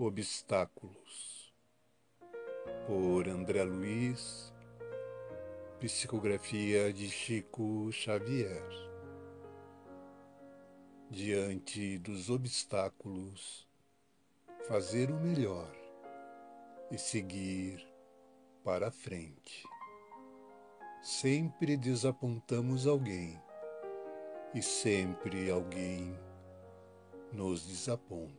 Obstáculos, por André Luiz, psicografia de Chico Xavier. Diante dos obstáculos, fazer o melhor e seguir para a frente. Sempre desapontamos alguém e sempre alguém nos desaponta.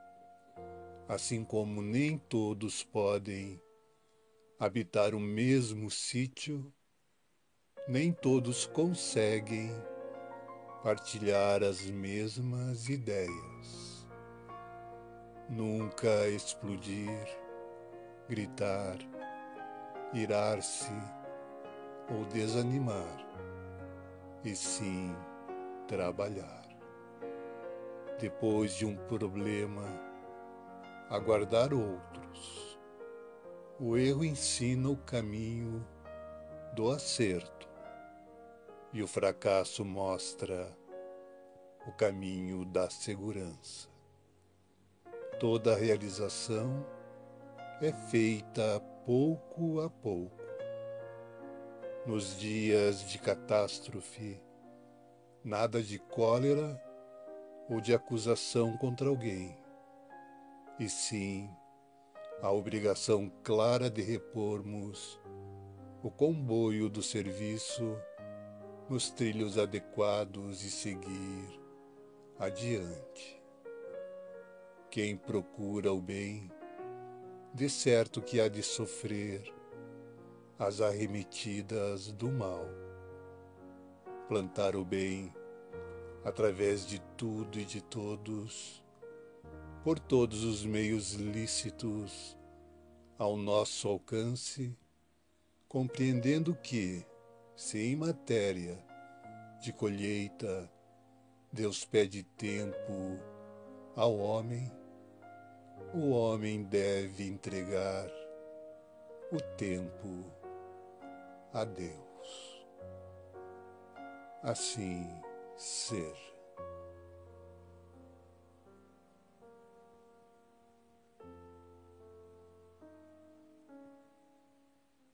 Assim como nem todos podem habitar o mesmo sítio, nem todos conseguem partilhar as mesmas ideias. Nunca explodir, gritar, irar-se ou desanimar, e sim trabalhar. Depois de um problema, aguardar outros. O erro ensina o caminho do acerto e o fracasso mostra o caminho da segurança. Toda realização é feita pouco a pouco. Nos dias de catástrofe, nada de cólera ou de acusação contra alguém, e sim a obrigação clara de repormos o comboio do serviço nos trilhos adequados e seguir adiante. Quem procura o bem, de certo que há de sofrer as arremetidas do mal. Plantar o bem através de tudo e de todos, por todos os meios lícitos ao nosso alcance, compreendendo que, se em matéria de colheita Deus pede tempo ao homem, o homem deve entregar o tempo a Deus. Assim ser.